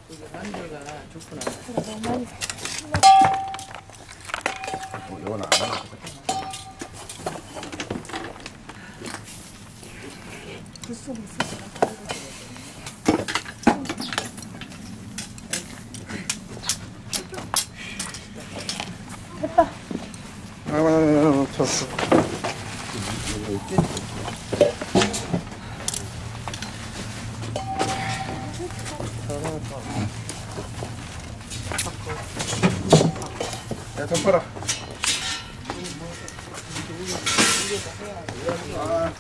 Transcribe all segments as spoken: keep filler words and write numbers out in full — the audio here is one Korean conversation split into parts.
이게 만두가 좋구나. 어, 이건 안 하는 거 불쑥 있어. 됐다. 아, 쳤어. 야, 덮어라. 아.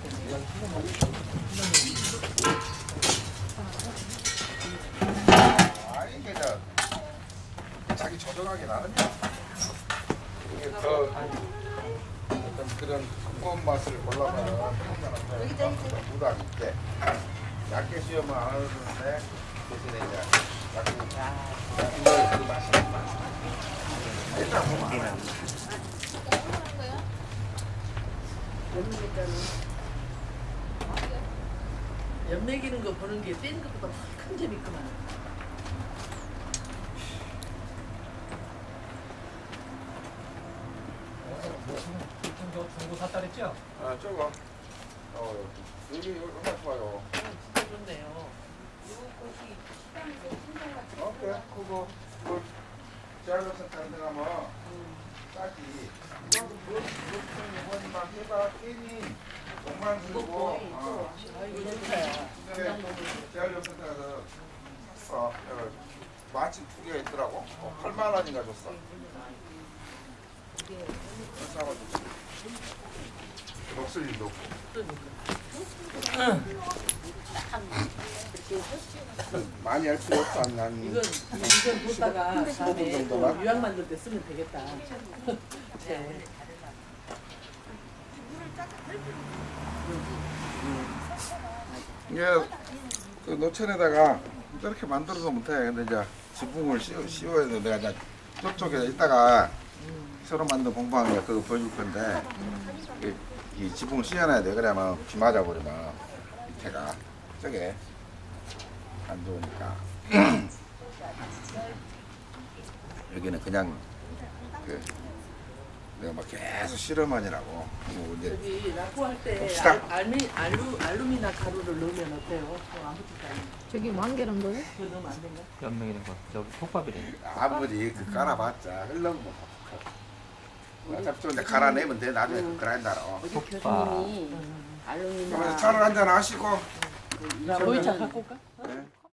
아, 이게 저 자기 조정하기 나름이야. 이게 더 어떤 그런 두꺼운 맛을 보려면 무다 있게 얇게 씌우면 안 하는데 대신에 이제 약간 이걸 그 맛있는 맛. 일단 보면 연맥이는 거 보는 게 떼는 것보다 큰 재밌구만. 저 중고 샀다 그랬죠? 아 저거 어 여기 얼마 좋아요. 진짜 좋네요. 어 그래 그거 그 제알로서 다른 데 가면 싸지. 이거도 뭐뭐만 해봐 괜히 돈만 들고 어. 아 이거 좋다. 제알로서 가서 샀어. 마침 두 개가 있더라고. 어, 팔만 원인가 줬어. 싸가지고 먹을 일도 없고. 많이 할 필요 없어. 난 이건 이건 보다가 다음에 정도만? 유학 만들 때 쓰면 되겠다. 네. 이게 그 노천에다가 이렇게 만들어서 못해. 근데 이제 지붕을 씌워, 씌워야 돼. 내가 이제 저쪽에 이따가 새로 만든 공방에 그거 보여줄 건데 이, 이 지붕을 씌워놔야 돼. 그러면 비 맞아버리면 밑에가 저게 안 좋으니까. 여기는 그냥 그 내가 막 계속 실험하느라고 뭐 이제 저기 락구할 때 봅시다. 알- 알미 알루 알루미나 가루를 넣으면 어때요? 그거 아무것도 아니에요. 저기 완결한 거예요? 그거 넣으면 안 된가? 연맹이는 거 여기 톱밥이래. 아무리 그 깔아봤자 흘러면 뭐 어차피 좀 이제 갈아내면 돼. 나중에 그 그라인더로. 우리 톱밥. 교수님이 알루미늄 그러면 차를 한잔 하시고 나 보이차 갖고 올까? 네.